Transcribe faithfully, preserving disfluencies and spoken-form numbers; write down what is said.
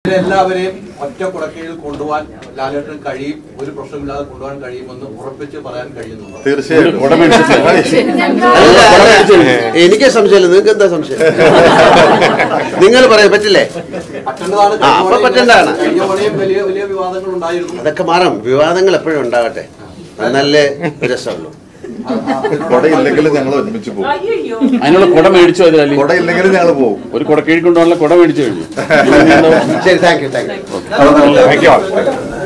എല്ലാവരെയും ഒറ്റ കുടക്കീഴിൽ കൊണ്ടുപോകാൻ ലാലേട്ടന് കഴിയും, ഒരു പ്രശ്നമില്ലാതെ കൊണ്ടുപോകാൻ കഴിയുമെന്ന് ഉറപ്പിച്ച് പറയാൻ കഴിയുന്നുണ്ട്. തീർച്ചയായും. എനിക്ക് സംശയമില്ല, നിങ്ങൾക്ക് എന്താ സംശയം? നിങ്ങൾ പറയാൻ പറ്റില്ലേ? പറ്റേണ്ടതാണ്, പറ്റേണ്ടതാണ്. കഴിഞ്ഞ തവണയും വലിയ വലിയ വിവാദങ്ങൾ ഉണ്ടായിരുന്നു. അതൊക്കെ മാറും, വിവാദങ്ങൾ എപ്പോഴും ഉണ്ടാകട്ടെ, എന്നല്ലേ രസമുള്ളൂ. കൊടയില്ലെങ്കിലും ഞങ്ങൾ ഒരുമിച്ച് പോകും. അതിനുള്ള കുട മേടിച്ചു, അതിൽ കൊടയില്ലെങ്കിലും ഞങ്ങൾ പോകും. ഒരു കുട കീഴിക്കൊണ്ടുള്ള കുട മേടിച്ചു കഴിഞ്ഞു. ശരി, താങ്ക് യു താങ്ക് യു.